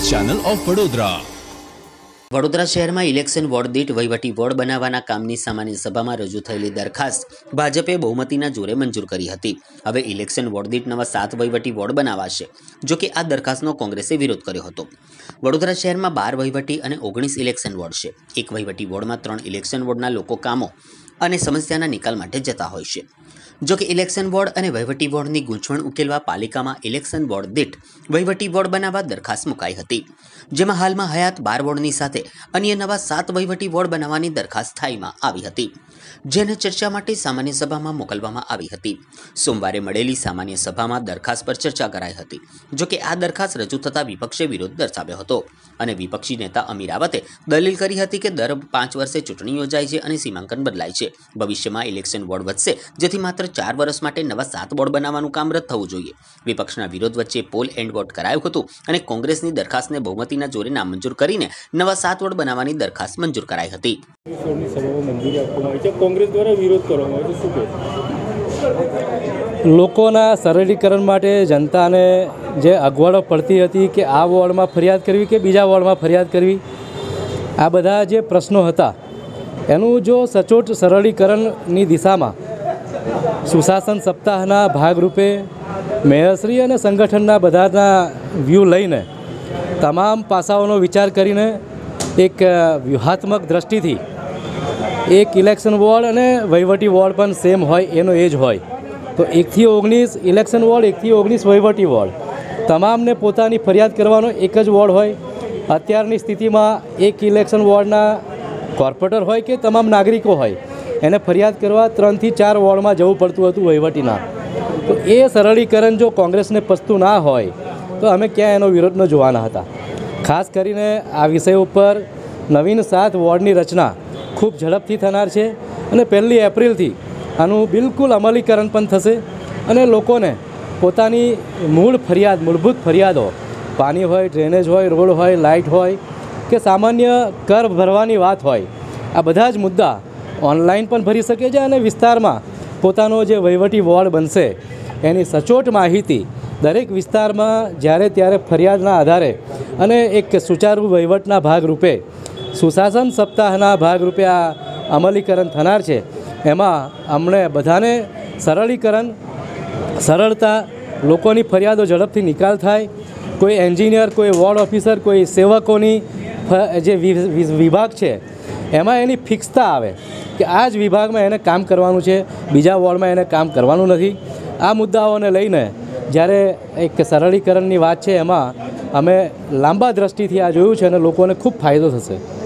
News channel of Vadodara. Vadodara શહેરમાં election ward દીઠ વહીવટી વોર્ડ બનાવવાના કામની સામાન્ય સભામાં રજૂ થયેલી દરખાસ્ત ભાજપે બહુમતીના જોરે મંજૂર કરી હતી। હવે ઇલેક્શન વોર્ડ દીઠ નવા 7 વહીવટી વોર્ડ બનાવાશે, જો કે આ દરખાસ્તનો કોંગ્રેસે વિરોધ કર્યો હતો। વડોદરા શહેરમાં 12 વહીવટી અને 19 ઇલેક્શન વોર્ડ છે। એક વહીવટી વોર્ડમાં 3 ઇલેક્શન વોર્ડના લોકો કામો અને સમસ્યાના નિકાલ માટે જતા હોય છે। જો કે ઇલેક્શન વોર્ડ અને વહીવટી વોર્ડની ગૂંચવણ ઉકેલવા પાલિકામાં ઇલેક્શન વોર્ડ દીઠ વહીવટી વોર્ડ બનાવવા દરખાસ્ત મુકાઈ હતી, જેમાં હાલમાં હયાત 12 વોર્ડની સાથે અન્ય નવા 7 વહીવટી વોર્ડ બનાવવાની દરખાસ્ત સ્થાયીમાં આવી હતી, જેને ચર્ચા માટે સામાન્ય સભામાં મોકલવામાં આવી હતી। સોમવારે મળેલી સામાન્ય સભામાં દરખાસ્ત પર ચર્ચા કરાઈ હતી। જો કે આ દરખાસ્ત રજૂ થતાં વિપક્ષે વિરોધ દર્શાવ્યો હતો અને વિપક્ષી નેતા અમીર રાવતે દલીલ કરી હતી કે દર 5 વર્ષે ચૂંટણી યોજાય છે અને સીમાંકન બદલાય છે। ભવિષ્યમાં ઇલેક્શન વોર્ડ વધશે, જેથી માત્ર 4 વર્ષ માટે નવા 7 વોર્ડ બનાવવાનું કામ રદ થવું જોઈએ। વિપક્ષના વિરોધ વચ્ચે પોલ એન્ડ વોટ કરાયું હતું અને કોંગ્રેસની દરખાસ્તને બહુમતીના જોરે નામંજૂર કરીને નવા 7 વોર્ડ બનાવવાની દરખાસ્ત મંજૂર કરાઈ હતી। લોકોના સરળીકરણ માટે જનતાને જે અગવડો પડતી હતી કે આ વોર્ડમાં ફરિયાદ કરવી કે બીજા વોર્ડમાં ફરિયાદ કરવી, આ બધા જે પ્રશ્નો હતા એનું જો સચોટ સરળીકરણની દિશામાં સુશાસન સપ્તાહના ભાગરૂપે મેયરશ્રી અને સંગઠનના બધાના વ્યૂ લઈને તમામ પાસાઓનો વિચાર કરીને એક વ્યૂહાત્મક દ્રષ્ટિથી એક ઇલેક્શન વોર્ડ અને વહીવટી વોર્ડ પણ સેમ હોય એનો એ જ હોય, તો 1 થી 19 ઇલેક્શન વોર્ડ, 1 થી 19 વહીવટી વોર્ડ, તમામને પોતાની ફરિયાદ કરવાનો એક જ વોર્ડ હોય। અત્યારની સ્થિતિમાં એક ઇલેક્શન વોર્ડના કોર્પોરેટર હોય કે તમામ નાગરિકો હોય એને ફરિયાદ કરવા 3 થી 4 વોર્ડમાં જવું પડતું હતું વહીવટીના। તો એ સરળીકરણ જો કોંગ્રેસને પસતું ના હોય તો અમે ક્યાં એનો વિરોધ ન જોવાના હતા। ખાસ કરીને આ વિષય ઉપર નવીન 7 વોર્ડની રચના ખૂબ ઝડપથી થનાર છે અને 1 એપ્રિલથી આનું બિલકુલ અમલીકરણ પણ થશે અને લોકોને પોતાની મૂળભૂત ફરિયાદો, પાણી હોય, ડ્રેનેજ હોય, રોડ હોય, લાઇટ હોય કે સામાન્ય કર ભરવાની વાત હોય, આ બધા જ મુદ્દા ઓનલાઈન પણ ભરી શકે છે અને વિસ્તારમાં પોતાનો જે વહીવટી વોર્ડ બનશે એની સચોટ માહિતી દરેક વિસ્તારમાં જ્યારે ત્યારે ફરિયાદના આધારે અને એક સુચારુ વહીવટના ભાગરૂપે સુશાસન સપ્તાહના ભાગરૂપે આ અમલીકરણ થનાર છે। એમાં અમને બધાને સરળીકરણ, સરળતા, લોકોની ફરિયાદો ઝડપથી નિકાલ થાય, કોઈ એન્જિનિયર, કોઈ વોર્ડ ઓફિસર, કોઈ સેવકોની જે વિભાગ છે એમાં એની ફિક્સતા આવે કે આ જ વિભાગમાં એને કામ કરવાનું છે, બીજા વોર્ડમાં એને કામ કરવાનું નથી। આ મુદ્દાઓને લઈને જ્યારે એક સરળીકરણની વાત છે એમાં અમે લાંબા દ્રષ્ટિથી આ જોયું છે અને લોકોને ખૂબ ફાયદો થશે।